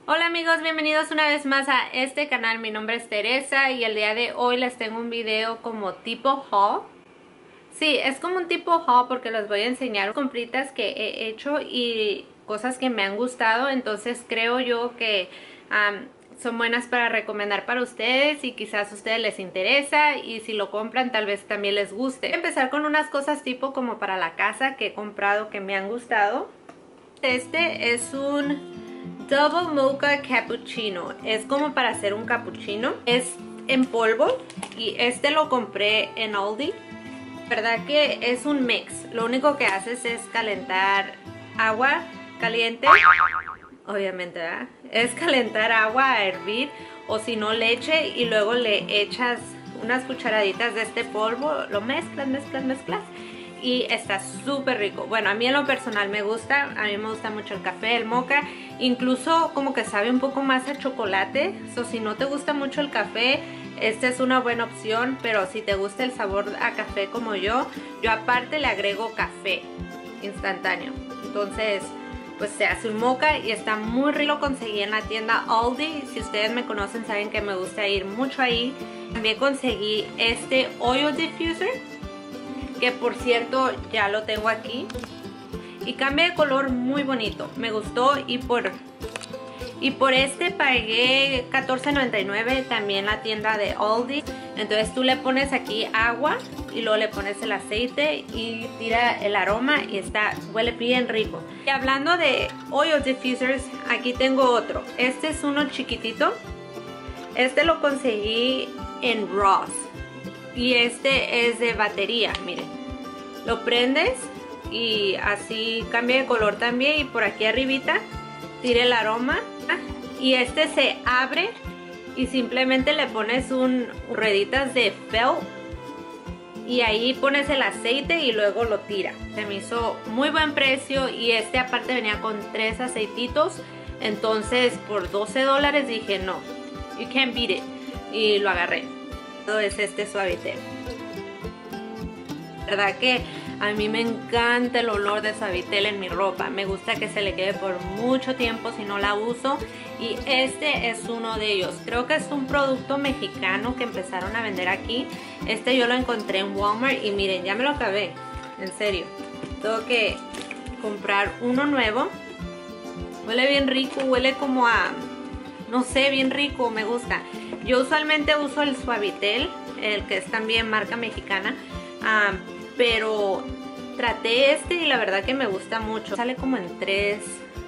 Hola amigos, bienvenidos una vez más a este canal. Mi nombre es Teresa y el día de hoy les tengo un video como tipo haul. Sí, es como un tipo haul porque les voy a enseñar compritas que he hecho y cosas que me han gustado. Entonces creo yo que son buenas para recomendar para ustedes y quizás a ustedes les interesa y si lo compran tal vez también les guste. Voy a empezar con unas cosas tipo como para la casa que he comprado que me han gustado. Este es un Double Mocha Cappuccino. Es como para hacer un cappuccino. Es en polvo y este lo compré en Aldi. La verdad que es un mix. Lo único que haces es calentar agua caliente. Obviamente, ¿verdad? Es calentar agua a hervir o si no leche y luego le echas unas cucharaditas de este polvo. Lo mezclas y está súper rico. Bueno, a mí en lo personal me gusta. A mí me gusta mucho el café, el mocha. Incluso como que sabe un poco más a chocolate. So, si no te gusta mucho el café, esta es una buena opción. Pero si te gusta el sabor a café como yo aparte le agrego café instantáneo. Entonces, pues se hace un mocha y está muy rico. Lo conseguí en la tienda Aldi. Si ustedes me conocen saben que me gusta ir mucho ahí. También conseguí este oil diffuser, que por cierto ya lo tengo aquí y cambia de color muy bonito, me gustó y por este pagué $14.99 también la tienda de Aldi. Entonces tú le pones aquí agua y luego le pones el aceite y tira el aroma y huele bien rico. Y hablando de oil diffusers, aquí tengo otro. Este es uno chiquitito, este lo conseguí en Ross. Y este es de batería, miren. Lo prendes y así cambia de color también. Y por aquí arribita tira el aroma. Y este se abre y simplemente le pones rueditas de felt. Y ahí pones el aceite y luego lo tira. Se me hizo muy buen precio y este aparte venía con 3 aceititos. Entonces por $12 dije no, you can't beat it. Y lo agarré. Es este Suavitel. La verdad que a mí me encanta el olor de Suavitel en mi ropa. Me gusta que se le quede por mucho tiempo si no la uso. Y este es uno de ellos. Creo que es un producto mexicano que empezaron a vender aquí. Este yo lo encontré en Walmart y miren, ya me lo acabé. En serio. Tengo que comprar uno nuevo. Huele bien rico, huele como a... no sé, bien rico, me gusta. Yo usualmente uso el Suavitel, el que es también marca mexicana, pero traté este y la verdad que me gusta mucho. Sale como en $3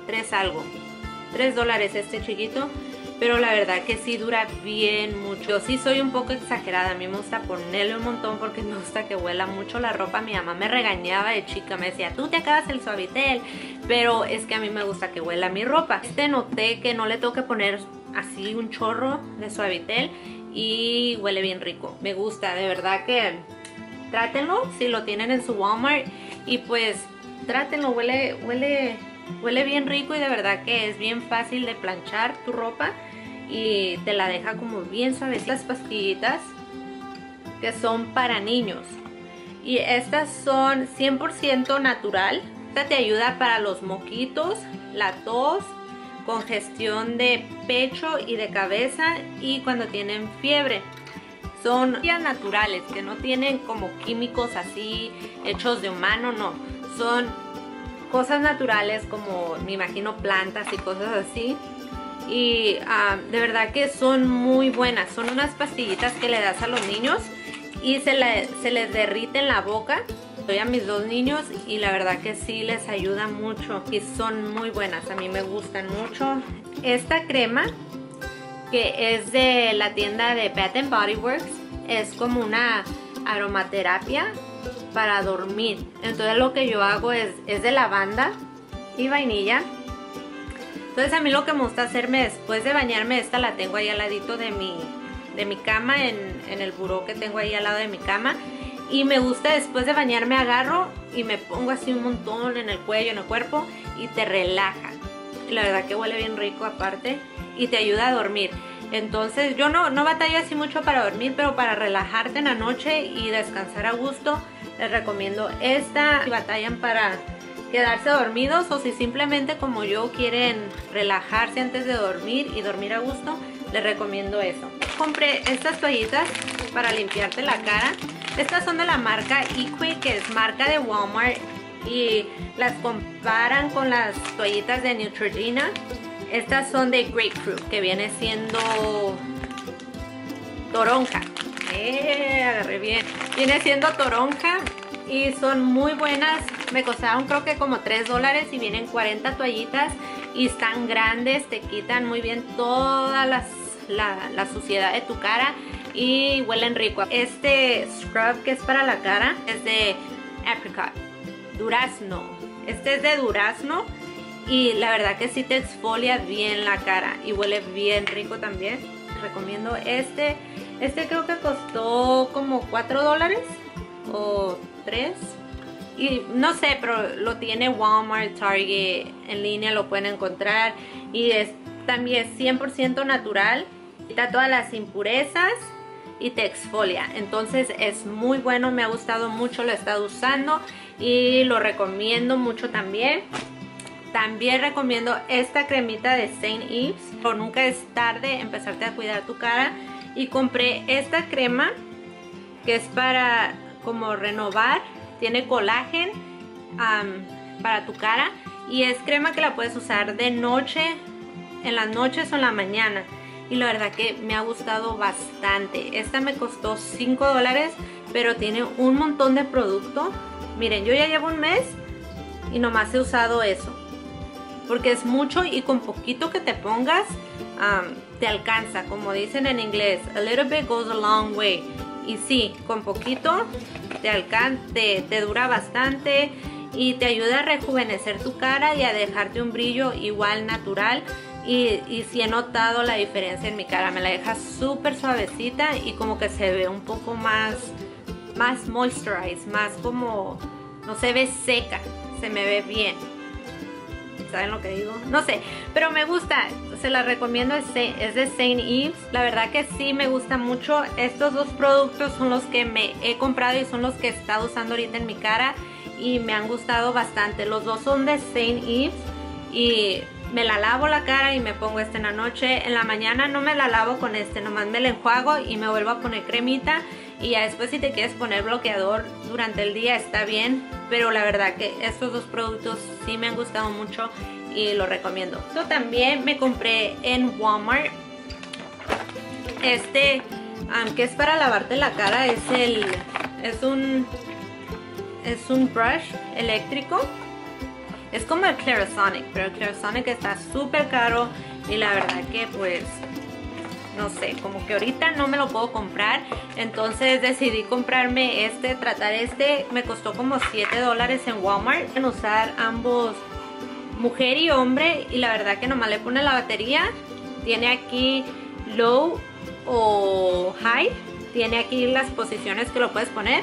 este chiquito, pero la verdad que sí dura bien mucho. Yo sí soy un poco exagerada, a mí me gusta ponerle un montón porque me gusta que huela mucho la ropa. Mi mamá me regañaba de chica, me decía, tú te acabas el Suavitel, pero es que a mí me gusta que huela mi ropa. Noté que no le tengo que poner así un chorro de Suavitel y huele bien rico. Me gusta, de verdad que trátenlo si lo tienen en su Walmart y pues trátenlo, huele bien rico y de verdad que es bien fácil de planchar tu ropa y te la deja como bien suavecita. Las pastillitas que son para niños y estas son 100% natural. Esta te ayuda para los moquitos, la tos, congestión de pecho y de cabeza y cuando tienen fiebre. Son naturales, que no tienen como químicos así hechos de humano, no. Son cosas naturales como me imagino plantas y cosas así. Y de verdad que son muy buenas. Son unas pastillitas que le das a los niños y se les derrite en la boca. Doy a mis 2 niños y la verdad que sí les ayuda mucho y son muy buenas, a mí me gustan mucho. Esta crema que es de la tienda de Bath and Body Works es como una aromaterapia para dormir. Entonces lo que yo hago es de lavanda y vainilla. Entonces a mí lo que me gusta hacerme después de bañarme, esta la tengo ahí al ladito de mi cama, en el buró que tengo ahí al lado de mi cama. Y me gusta después de bañarme agarro y me pongo así un montón en el cuello, en el cuerpo y te relaja. Y la verdad que huele bien rico aparte y te ayuda a dormir. Entonces yo no batallo así mucho para dormir, pero para relajarte en la noche y descansar a gusto les recomiendo esta. Si batallan para quedarse dormidos, o si simplemente como yo quieren relajarse antes de dormir y dormir a gusto, les recomiendo eso. Compré estas toallitas para limpiarte la cara. Estas son de la marca Equi, que es marca de Walmart, y las comparan con las toallitas de Neutrogena. Estas son de Grapefruit, que viene siendo toronja. Agarré bien. Viene siendo toronja y son muy buenas. Me costaron creo que como $3 y vienen 40 toallitas y están grandes. Te quitan muy bien toda la suciedad de tu cara y huelen rico. Este scrub que es para la cara es de apricot, durazno. Este es de durazno y la verdad que sí te exfolia bien la cara y huele bien rico también. Recomiendo este. Este creo que costó como $4 o $3. Y no sé, pero lo tiene Walmart, Target, en línea lo pueden encontrar. Y es también 100% natural. Quita todas las impurezas y te exfolia. Entonces es muy bueno, me ha gustado mucho, lo he estado usando y lo recomiendo mucho también. También recomiendo esta cremita de St. Ives. Pero nunca es tarde empezarte a cuidar tu cara. Y compré esta crema que es para como renovar. Tiene colágeno para tu cara. Y es crema que la puedes usar de noche, en las noches o en la mañana. Y la verdad que me ha gustado bastante. Esta me costó $5, pero tiene un montón de producto. Miren, yo ya llevo un mes y nomás he usado eso. Porque es mucho y con poquito que te pongas te alcanza. Como dicen en inglés, a little bit goes a long way. Y sí, con poquito te dura bastante y te ayuda a rejuvenecer tu cara y a dejarte un brillo igual natural. Y sí he notado la diferencia en mi cara. Me la deja súper suavecita y como que se ve un poco más moisturized, más como no se ve seca, se me ve bien. ¿Saben lo que digo? No sé, pero me gusta, se la recomiendo, es de St. Ives. La verdad que sí me gusta mucho. Estos dos productos son los que me he comprado y son los que he estado usando ahorita en mi cara y me han gustado bastante. Los dos son de St. Ives y me la lavo la cara y me pongo este en la noche. En la mañana no me la lavo con este, nomás me la enjuago y me vuelvo a poner cremita. Y ya después si te quieres poner bloqueador durante el día está bien. Pero la verdad que estos dos productos sí me han gustado mucho y lo recomiendo. Esto también me compré en Walmart. Este que es para lavarte la cara, es un brush eléctrico. Es como el Clarisonic, pero el Clarisonic está súper caro y la verdad que pues no sé, como que ahorita no me lo puedo comprar. Entonces decidí comprarme tratar este. Me costó como $7 en Walmart. Pueden usar ambos, mujer y hombre, y la verdad que nomás le pone la batería. Tiene aquí low o high. Tiene aquí las posiciones que lo puedes poner.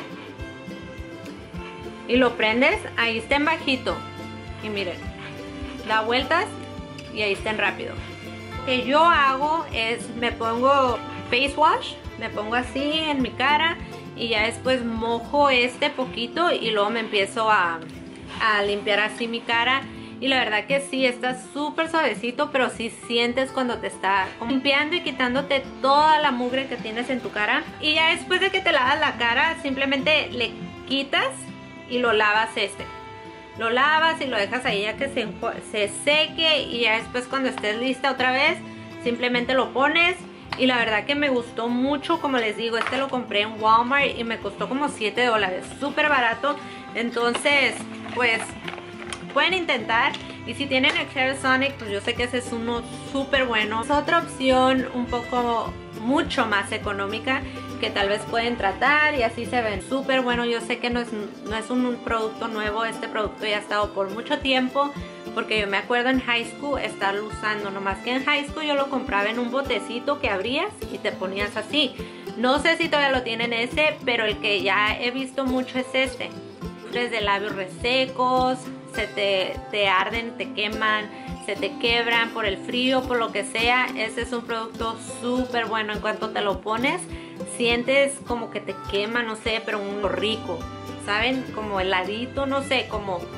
Y lo prendes, ahí está en bajito. Y miren, da vueltas y ahí está en rápido. Lo que yo hago es me pongo face wash, me pongo así en mi cara y ya después mojo poquito y luego me empiezo a limpiar así mi cara. Y la verdad que sí, está súper suavecito, pero sí sientes cuando te está limpiando y quitándote toda la mugre que tienes en tu cara. Y ya después de que te lavas la cara, simplemente le quitas y lo lavas Lo lavas y lo dejas ahí ya que se seque y ya después cuando estés lista otra vez, simplemente lo pones. Y la verdad que me gustó mucho, como les digo, lo compré en Walmart y me costó como $7, súper barato. Entonces, pues pueden intentar. Y si tienen el Clarisonic, pues yo sé que ese es uno súper bueno. Es otra opción un poco mucho más económica que tal vez pueden tratar y así se ven súper bueno. Yo sé que no es un producto nuevo, este producto ya ha estado por mucho tiempo, porque yo me acuerdo en high school estarlo usando, nomás que en high school yo lo compraba en un botecito que abrías y te ponías así. No sé si todavía lo tienen ese, pero el que ya he visto mucho es este. Desde labios resecos, te arden, te queman, se te quebran por el frío, por lo que sea. Ese es un producto súper bueno. En cuanto te lo pones, sientes como que te quema, no sé, pero un rico, ¿saben? Como heladito, no sé, como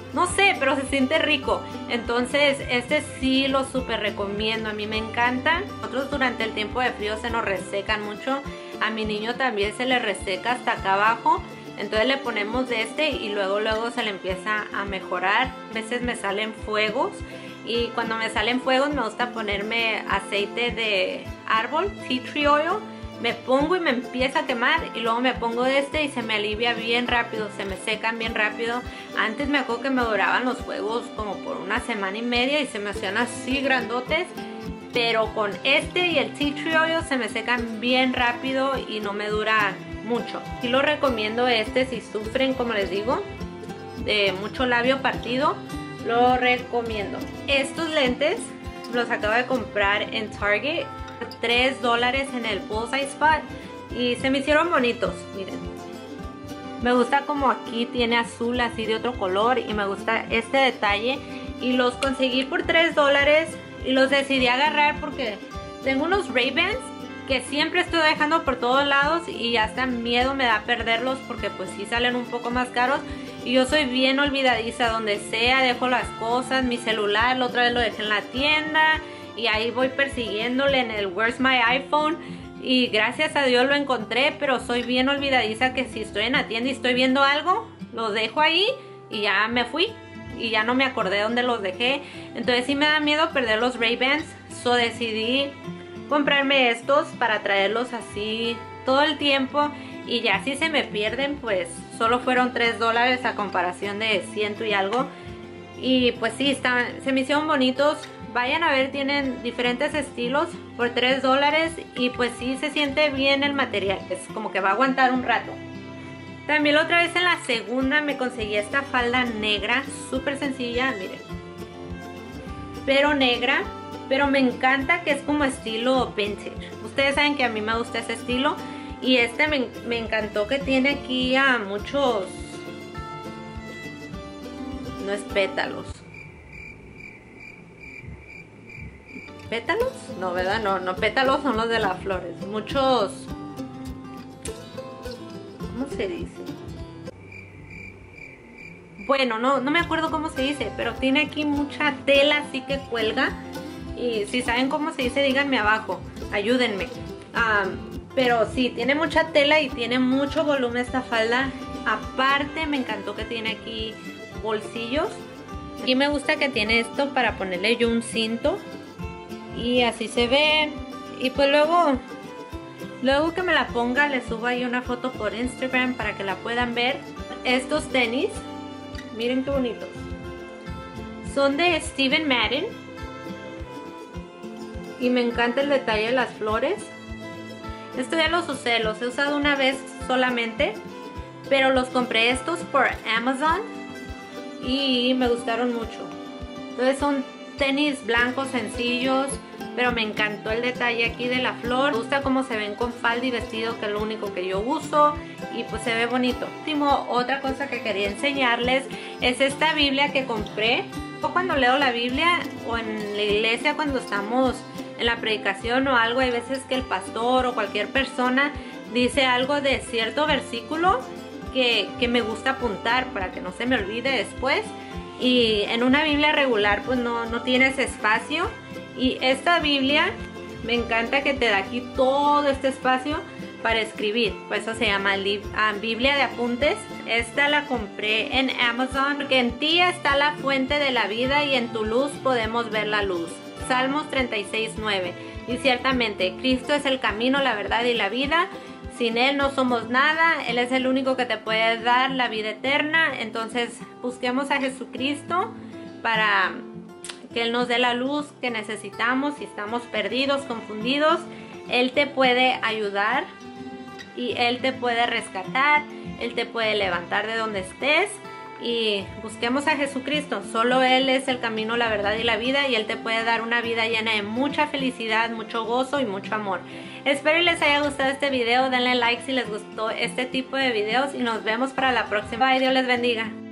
no sé, pero se siente rico. Entonces este sí lo súper recomiendo, a mí me encanta. Nosotros durante el tiempo de frío se nos resecan mucho, a mi niño también se le reseca hasta acá abajo. Entonces le ponemos de este y luego se le empieza a mejorar. A veces me salen fuegos y cuando me salen fuegos me gusta ponerme aceite de árbol, tea tree oil. Me pongo y me empieza a quemar y luego me pongo de este y se me alivia bien rápido, se me secan bien rápido. Antes me acuerdo que me duraban los fuegos como por una semana y media y se me hacían así grandotes. Pero con este y el tea tree oil se me secan bien rápido y no me dura mucho. Y lo recomiendo este si sufren, como les digo, de mucho labio partido, lo recomiendo. Estos lentes los acabo de comprar en Target, $3 en el Bullseye Spot y se me hicieron bonitos, miren. Me gusta como aquí tiene azul así de otro color y me gusta este detalle y los conseguí por $3 y los decidí agarrar porque tengo unos Ray-Bans que siempre estoy dejando por todos lados y hasta miedo me da perderlos porque pues sí salen un poco más caros y yo soy bien olvidadiza, donde sea dejo las cosas, mi celular la otra vez lo dejé en la tienda y ahí voy persiguiéndole en el Where's My iPhone y gracias a Dios lo encontré, pero soy bien olvidadiza que si estoy en la tienda y estoy viendo algo, lo dejo ahí y ya me fui y ya no me acordé dónde los dejé. Entonces sí me da miedo perder los Ray-Bans, so decidí comprarme estos para traerlos así todo el tiempo y ya si se me pierden pues solo fueron $3 a comparación de 100 y algo y pues sí, se me hicieron bonitos. Vayan a ver, tienen diferentes estilos por $3 y pues sí se siente bien el material, es como que va a aguantar un rato. También la otra vez en la segunda me conseguí esta falda negra, súper sencilla, miren, pero negra, pero me encanta que es como estilo vintage. Ustedes saben que a mí me gusta ese estilo y este me encantó que tiene aquí a muchos, no es pétalos. ¿Pétalos? No, ¿verdad? No, pétalos son los de las flores. Muchos... ¿Cómo se dice? Bueno, no me acuerdo cómo se dice, pero tiene aquí mucha tela así que cuelga. Y si saben cómo se dice, díganme abajo, ayúdenme. Pero sí, tiene mucha tela y tiene mucho volumen esta falda. Aparte me encantó que tiene aquí bolsillos. Y me gusta que tiene esto para ponerle yo un cinto. Y así se ve. Y pues luego que me la ponga les subo ahí una foto por Instagram para que la puedan ver. Estos tenis, miren qué bonitos, son de Steven Madden y me encanta el detalle de las flores. Estos ya los usé, los he usado una vez solamente, pero los compré estos por Amazon y me gustaron mucho. Entonces son tenis blancos sencillos, pero me encantó el detalle aquí de la flor. Me gusta cómo se ven con falda y vestido, que es lo único que yo uso, y pues se ve bonito. Otra cosa que quería enseñarles es esta Biblia que compré. Yo cuando leo la Biblia o en la iglesia cuando estamos en la predicación o algo, hay veces que el pastor o cualquier persona dice algo de cierto versículo que me gusta apuntar para que no se me olvide después. Y en una Biblia regular pues no tienes espacio, y esta Biblia me encanta que te da aquí todo este espacio para escribir, por eso se llama Biblia de apuntes. Esta la compré en Amazon porque en ti está la fuente de la vida y en tu luz podemos ver la luz. Salmos 36:9. Y ciertamente Cristo es el camino, la verdad y la vida. Sin Él no somos nada, Él es el único que te puede dar la vida eterna. Entonces busquemos a Jesucristo para que Él nos dé la luz que necesitamos. Si estamos perdidos, confundidos, Él te puede ayudar y Él te puede rescatar, Él te puede levantar de donde estés. Y busquemos a Jesucristo, solo Él es el camino, la verdad y la vida, y Él te puede dar una vida llena de mucha felicidad, mucho gozo y mucho amor. Espero y les haya gustado este video, denle like si les gustó este tipo de videos y nos vemos para la próxima. Bye, Dios les bendiga.